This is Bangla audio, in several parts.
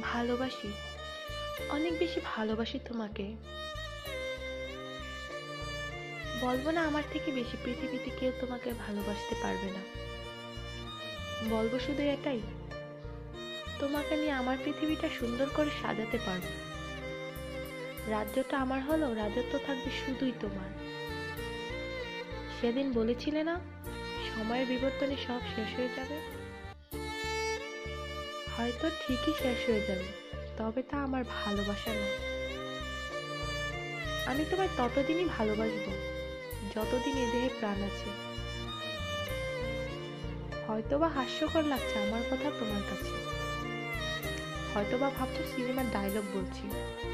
ভালোবাসি, অনেক বেশি ভালোবাসি তোমাকে। বলবো না আমার থেকে বেশি পৃথিবীতে কেউ তোমাকে ভালোবাসতে পারবে না। বলবো শুধু এটাই, তোমাকে নিয়ে আমার পৃথিবীটা সুন্দর করে সাজাতে পারবো। রাজ্যটা আমার হলো, রাজত্ব থাকবে শুধুই তোমার। সেদিন বলেছিলে না, সময়ের বিবর্তনে সব শেষ হয়ে যাবে। হয়তো ঠিকই শেষ হয়ে যাবে, তবে তা আমার ভালোবাসা না। আমি তোমায় ততদিনই ভালোবাসবো যতদিন এ দেহে প্রাণ আছে। হয়তোবা হাস্যকর লাগছে আমার কথা তোমার কাছে, হয়তোবা ভাবছো সিনেমার ডায়লগ বলছি,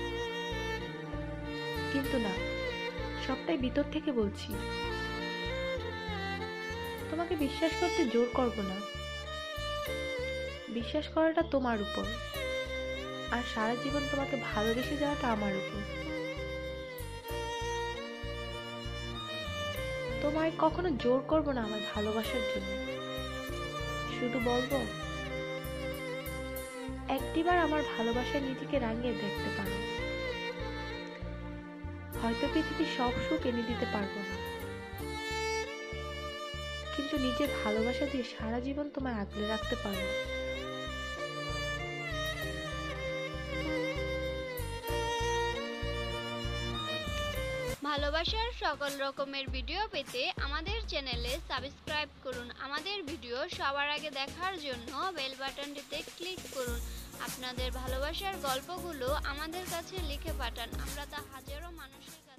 কিন্তু না, সবটাই ভিতর থেকে বলছি। তোমাকে বিশ্বাস করতে জোর করব না, বিশ্বাস করাটা তোমার উপর, আর সারা জীবন তোমাকে ভালোবেসে যাওয়াটা আমার উপর। তোমায় কখনো জোর করব না আমার ভালোবাসার জন্য, শুধু বলবো একটিবার আমার ভালোবাসায় নিজেকে রাঙিয়ে দেখতে পারো। হয়তো পৃথিবীর সব সুখ এনে দিতে পারবো না, কিন্তু নিজের ভালোবাসা দিয়ে সারা জীবন তোমায় আগলে রাখতে পারবো। ভালোবাসার সকল রকমের ভিডিও পেতে আমাদের চ্যানেলে সাবস্ক্রাইব করুন। আমাদের ভিডিও সবার আগে দেখার জন্য বেল বাটনটিতে ক্লিক করুন। আপনাদের ভালোবাসার গল্পগুলো আমাদের কাছে লিখে পাঠান, আমরা তা হাজারো মানুষের